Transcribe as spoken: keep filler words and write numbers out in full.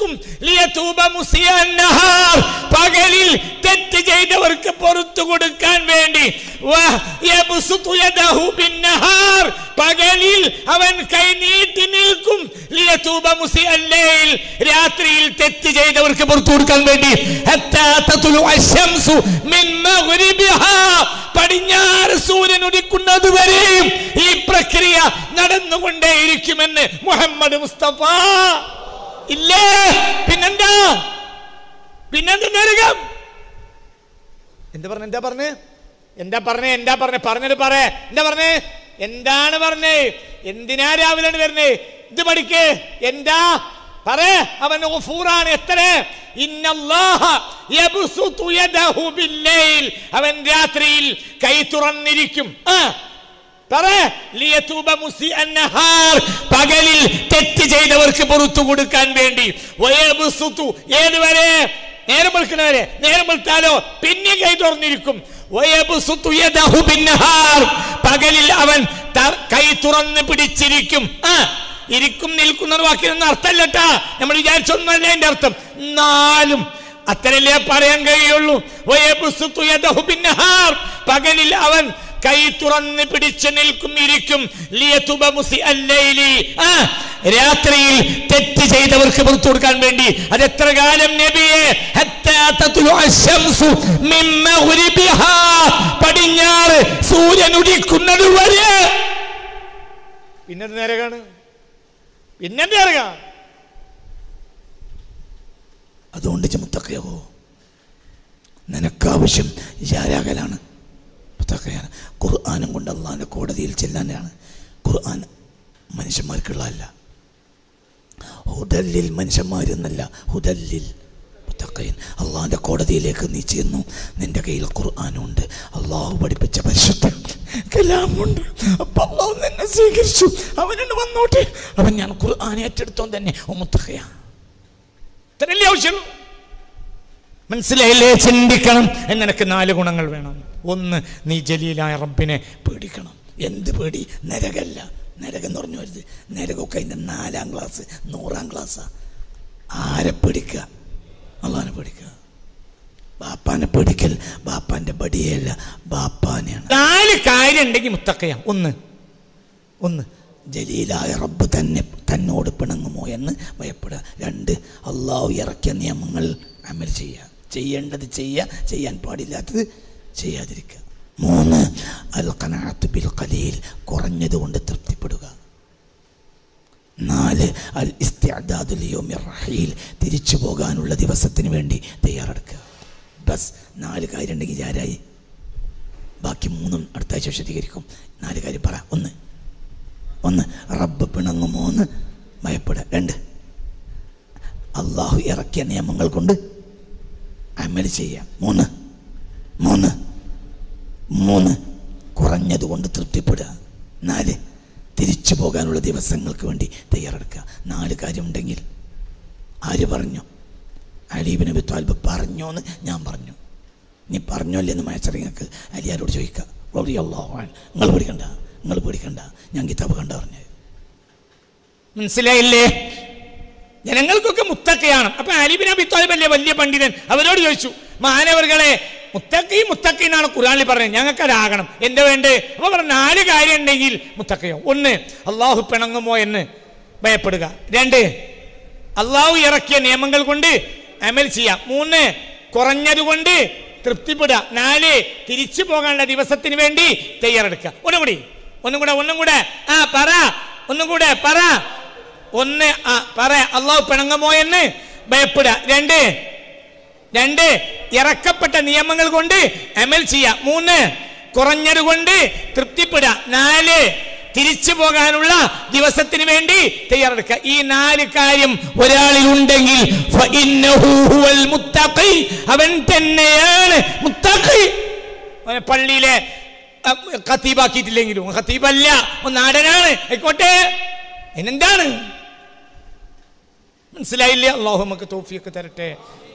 നിൽക്കും ലിയതൂബ മുസിഅൻ നഹാർ പകലിൽ തെറ്റ് ചെയ്തവർക്ക് പുറത്തു കൊടുക്കാൻ വേണ്ടി വയബ്സുതു യദഹു ബിന്നഹാർ പകലിൽ അവൻ കൈ നീട്ടി നിൽക്കും ലിയതൂബ മുസിഅൻ ലൈൽ രാത്രിയിൽ തെറ്റ് ചെയ്തവർക്ക് പുറത്തു കൊടുക്കാൻ വേണ്ടി ഹത്താ തത്ലു അശംസു മിൻ മഗ്രിബിഹാ പടിഞ്ഞാറ് സൂര്യൻ ഉദിക്കുന്നത് വരെയും ഈ പ്രക്രിയ നടന്നുകൊണ്ടേയിരിക്കുമെന്ന് മുഹമ്മദ് മുസ്തഫ. ഇല്ലേ? പിന്നെന്താ? പിന്നെന്താ നരകം? എന്താ പറഞ്ഞ എന്താ പറഞ്ഞേ എന്താ പറഞ്ഞേ എന്താ പറഞ്ഞേ പറഞ്ഞത് പറ. എന്താ പറഞ്ഞേ? എന്താണ് പറഞ്ഞേ? എന്തിനാ രാവിലെ വരുന്നേ? ഇത് പഠിക്കേ. എന്താ പറ? അവൻ ഗഫൂറാണ്. എത്ര? ഇന്നല്ലാഹ യബ്സുതു യദഹു ബില്ലൈൽ അവൻ രാത്രിയിൽ കൈ തുറന്നിരിക്കും. ആ പറ. ലിയതൂബ മുസിഅൻ നഹാർ പകലിൽ തെറ്റ് ചെയ്തവർക്ക് പുറത്തു കൊടുക്കാൻ വേണ്ടി. വയബ്സുതു ഏതുവരെ? നേരം വെളുക്കുന്നവരെ. നേരം വെളുത്താലോ പിന്നെ കൈ തുറന്നിരിക്കും. വയബ്സുതു യദഹു ബിന്നഹാർ പകലിൽ അവൻ കൈ തുറന്ന് പിടിച്ചിരിക്കും. ആ ഇരിക്കും നിൽക്കുന്ന വാക്കിനൊന്നും അർത്ഥമല്ലട്ടാ. നമ്മൾ വിചാരിച്ചൊന്നല്ല എന്റെ അർത്ഥം. നാലും അത്രയല്ലേ പറയാൻ കഴിയുള്ളൂ. വയബ്സുതു യദഹു ബിന്നഹാർ പകലിൽ അവൻ കൈ തുറന്ന് പിടിച്ചു നിൽക്കും ഇരിക്കും. ലിയതൂബ മുസിഅൻ ലൈലി ആ രാത്രിയിൽ തെറ്റ് ചെയ്തവർക്ക് പുറത്തു കൊടുക്കാൻ വേണ്ടി. അത് എത്ര കാലം നബിയെ? ഹത്താ തത്ലു അശംസു മിൻ മഗ്രിബിഹാ പടിഞ്ഞാറ് സൂര്യൻ ഉദിക്കുന്നത് വരെ. പിന്നെ നരകാണ്. പിന്നെ നരക. അതുകൊണ്ട് മുത്തഖിയാവോ നിനക്കാവശ്യം ജാരാകലാണ്. മുത്തഖിയാണ്. ഖുർആനും കൊണ്ട് അള്ളാഹിന്റെ കോടതിയിൽ ചെല്ലാനാണ്. ഖുർആൻ മനുഷ്യന്മാർക്കുള്ളതല്ല. ഹുദല്ലിൽ മനുഷ്യന്മാരെന്നല്ല, ഹുദല്ലിൽ മുത്തഖീൻ. അള്ളാഹിന്റെ കോടതിയിലേക്ക് നീ ചെന്നു. നിന്റെ കയ്യിൽ ഖുർആനുണ്ട്, അള്ളാഹു പഠിപ്പിച്ച പരിശുദ്ധ കലാമുണ്ട്. അപ്പൊ അള്ളാഹു നിന്നെ സ്വീകരിച്ചു. അവനോട് വന്നോട്ടെ. അവൻ ഞാൻ ഖുർആൻ ഏറ്റെടുത്തോ തന്നെ മുത്തഖിയാണ്. ഇത്രയല്ലേ ആവശ്യമുള്ളൂ. മനസ്സിലായില്ലേ? ചിന്തിക്കണം. നിനക്ക് നാല് ഗുണങ്ങൾ വേണം. ഒന്ന്, നീ ജലീലായ റബ്ബിനെ പേടിക്കണം. എന്ത് പേടി? നരകല്ല. നരകം എന്ന് പറഞ്ഞു വരുത്. നരകമൊക്കെ അതിൻ്റെ നാലാം ക്ലാസ് നൂറാം ക്ലാസ്സാ. ആരെ പേടിക്കുക? അള്ളാഹിനെ പേടിക്കുക. ബാപ്പാനെ പേടിക്കൽ ബാപ്പാന്റെ ബടിയല്ല, ബാപ്പാനെയാണ്. നാല് കാര്യം ഉണ്ടെങ്കിൽ മുത്തഖിയാം. ഒന്ന് ഒന്ന് ജലീലായ റബ്ബ് തന്നെ തന്നോട് പിണങ്ങുമോ എന്ന് ഭയപ്പെടുക. രണ്ട്, അള്ളാഹു ഇറക്കിയ നിയമങ്ങൾ അമൽ ചെയ്യുക. ചെയ്യേണ്ടത് ചെയ്യുക, ചെയ്യാൻ പാടില്ലാത്തത് ചെയ്യാതിരിക്കുക. മൂന്ന്, അൽ ഖനാഅത്ത് ബിൽ ഖലീൽ കുറഞ്ഞത് കൊണ്ട് തൃപ്തിപ്പെടുക. നാല്, അൽ ഇസ്തിഅദാദു ലിയൗമിർ റഹീൽ തിരിച്ചു പോകാനുള്ള ദിവസത്തിന് വേണ്ടി തയ്യാറെടുക്കുക. ബസ് നാല് കാര്യം ഉണ്ടെങ്കിൽ ആരായി? ബാക്കി മൂന്നും അടുത്ത ആഴ്ച വിശദീകരിക്കും. നാല് കാര്യം പറ. ഒന്ന് ഒന്ന് റബ്ബ് പിണങ്ങുമോ എന്ന് ഭയപ്പെടുക. രണ്ട്, അള്ളാഹു ഇറക്കിയ നിയമങ്ങൾ കൊണ്ട് അമൽ ചെയ്യുക. മൂന്ന് മൂന്ന് മൂന്ന് കുറഞ്ഞതുകൊണ്ട് തൃപ്തിപ്പെടുക. നാല്, തിരിച്ചു പോകാനുള്ള ദിവസങ്ങൾക്ക് വേണ്ടി തയ്യാറെടുക്കുക. നാല് കാര്യമുണ്ടെങ്കിൽ ആര് പറഞ്ഞു? അലി ഇബ്നു അബീ ത്വാലിബ് പറഞ്ഞോന്ന് ഞാൻ പറഞ്ഞു. നീ പറഞ്ഞോല്ലേ എന്ന് മയച്ചറിങ്ങൾക്ക് അലിയാരോട് ചോദിക്കുക. റളിയല്ലാഹു അൻഹു. നിങ്ങൾ പേടിക്കണ്ട, നിങ്ങൾ പേടിക്കണ്ട, ഞാൻ കിതാബ് കണ്ട പറഞ്ഞു. മനസ്സിലായില്ലേ? ജനങ്ങൾക്കൊക്കെ മുത്തഖിയാണ്. അപ്പൊ അലി ഇബ്നു അബീ ത്വാലിബ് അല്ലേ വലിയ പണ്ഡിതൻ. അവരോട് ചോദിച്ചു, മഹാനവർകളെ മുത്തഖി മുത്തഖീനാണ് ഖുർആനിൽ പറഞ്ഞത്, ഞങ്ങൾക്ക് അതാകണം, എന്താ വേണ്ടേ? അപ്പൊ പറഞ്ഞ നാല് കാര്യം ഉണ്ടെങ്കിൽ മുത്തഖിയോ. ഒന്ന്, അള്ളാഹു പിണങ്ങുമോ എന്ന് ഭയപ്പെടുക. രണ്ട്, അള്ളാഹു ഇറക്കിയ നിയമങ്ങൾ കൊണ്ട് അമൽ ചെയ്യാം. മൂന്ന്, കുറഞ്ഞതുകൊണ്ട് തൃപ്തിപ്പെടുക. നാല്, തിരിച്ചു പോകാനുള്ള ദിവസത്തിന് വേണ്ടി തയ്യാറെടുക്കുക. ഒന്നും കൂടി ഒന്നും കൂടെ ഒന്നും കൂടെ ആ പറ ഒന്നും കൂടെ പറ. ഒന്ന്, ആ പറ, അള്ളാഹു പിണങ്ങുമോ എന്ന് ഭയപ്പെടുക. രണ്ട് രണ്ട് ഇറക്കപ്പെട്ട നിയമങ്ങൾ കൊണ്ട് അമൽ ചെയ്യുക. മൂന്ന്, കുറഞ്ഞത് കൊണ്ട് തൃപ്തിപ്പെടുക. നാല്, തിരിച്ചു പോകാനുള്ള ദിവസത്തിന് വേണ്ടി തയ്യാറെടുക്കുക. ഈ നാല് കാര്യം ഒരാളിൽ ഉണ്ടെങ്കിൽ അവൻ തന്നെയാണ് മുത്തഖി. പള്ളിയിലെ ഖതീബാക്കിയിട്ടില്ലെങ്കിലും ഖതീബല്ല, നാടനാണ്, ആയിക്കോട്ടെ. അതിനെന്താണ്? മനസ്സിലായില്ലേ? അല്ലാഹു നമുക്ക് തൗഫീഖ് തരട്ടെ.